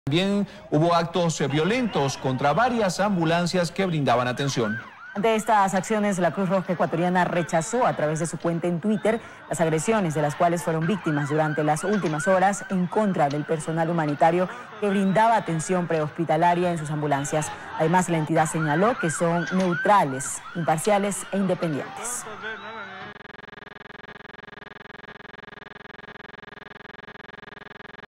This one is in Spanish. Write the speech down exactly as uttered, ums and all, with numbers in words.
También hubo actos violentos contra varias ambulancias que brindaban atención. Ante estas acciones, la Cruz Roja Ecuatoriana rechazó a través de su cuenta en Twitter las agresiones de las cuales fueron víctimas durante las últimas horas en contra del personal humanitario que brindaba atención prehospitalaria en sus ambulancias. Además, la entidad señaló que son neutrales, imparciales e independientes.